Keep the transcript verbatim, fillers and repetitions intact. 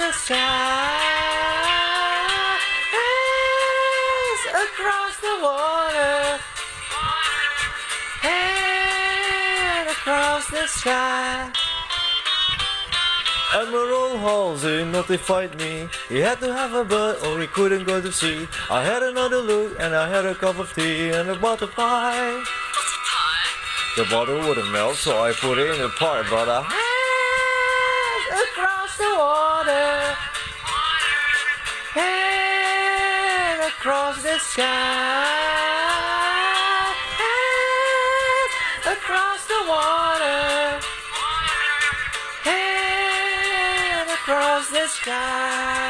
the sky, hands across the water, hands across the sky. Admiral Halsey notified me he had to have a berth or he couldn't go to sea. I had another look and I had a cup of tea and a butter pie. Butter pie? The butter wouldn't melt, so I put it in the pie, but I hands across the water, hands across the sky, hands across the water, hands across the sky.